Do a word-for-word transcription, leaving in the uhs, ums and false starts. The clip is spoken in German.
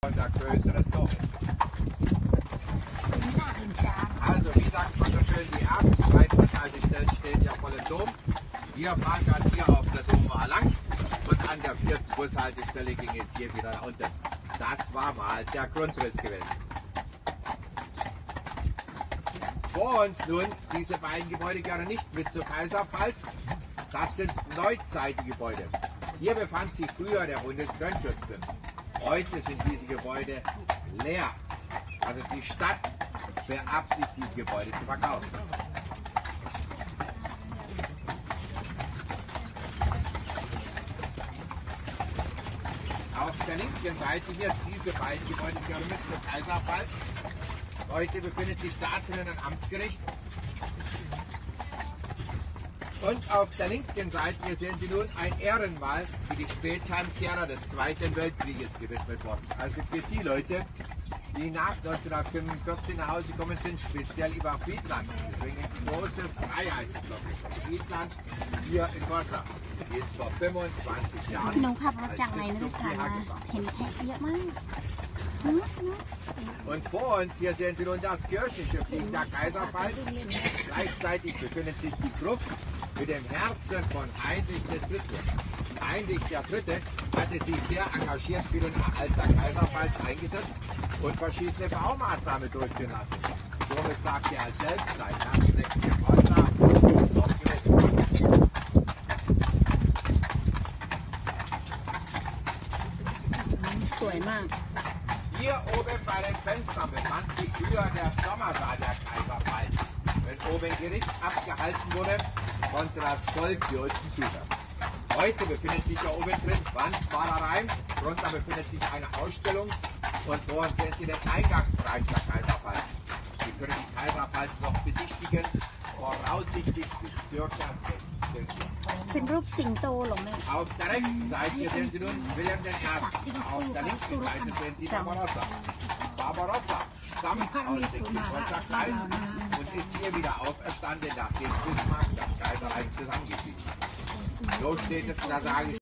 Und der Größe des Dorfes. Also, wie sagt man so schön, die ersten drei Bushaltestellen stehen ja vor dem Dom. Wir fahren gerade hier auf der Dommauer lang und an der vierten Bushaltestelle ging es hier wieder nach unten. Das war mal der Grundriss gewesen. Vor uns nun, diese beiden Gebäude gehören nicht mit zur Kaiserpfalz. Das sind neuzeitige Gebäude. Hier befand sich früher der Bundesgrenzschutz. Heute sind diese Gebäude leer. Also die Stadt beabsichtigt, diese Gebäude zu verkaufen. Auf der linken Seite hier, diese beiden Gebäude gehören mit zur Kaiserpfalz. Heute befindet sich da drinnen ein Amtsgericht. Und auf der linken Seite, hier sehen Sie nun ein Ehrenmal für die Spätheimkehrer des Zweiten Weltkrieges gewidmet worden. Also für die Leute, die nach neunzehnhundertfünfundvierzig nach Hause gekommen sind, speziell über Friedland. Deswegen die große Freiheitsglocke von Friedland hier in Goslar. Die ist vor fünfundzwanzig Jahren น้องขับรถ als จากไหน Stiftung นะคะ hierher gebracht. เห็นแพะเยอะมาก Und vor uns, hier sehen Sie nun das Kirchenschiff der Kaiserpfalz. Gleichzeitig befindet sich die Gruft mit dem Herzen von Heinrich der Dritte. Heinrich der Dritte hatte sich sehr engagiert für den Erhalt der Kaiserpfalz eingesetzt und verschiedene Baumaßnahmen durchführen lassen. Somit sagte er selbst, sein Herz steckt im Goslar und dort gewesen. สวยมาก Hier oben bei den Fenstern befand sich früher der Sommersaal der Kaiserpfalz. Wenn oben Gericht abgehalten wurde, konnte das Volk hier unten zuhören. Heute befindet sich hier oben drin Wandmalereien, drunter befindet sich eine Ausstellung und vor uns sehen Sie den Eingangsbereich der Kaiserpfalz. Sie können die Kaiserpfalz noch besichtigen, voraussichtlich bis circa sechzehn Uhr. เป็นรูปสิงโตเหรอแม่ Auf der rechten Seite sehen Sie nun Wilhelm der Erste. Auf der linken Seite sehen Sie Barbarossa. Barbarossa stammt aus dem Kielzer Kreis und ist hier wieder auferstanden, nachdem Bismarck das Kaiserreich zusammengefügt hat. So steht es in der Sage.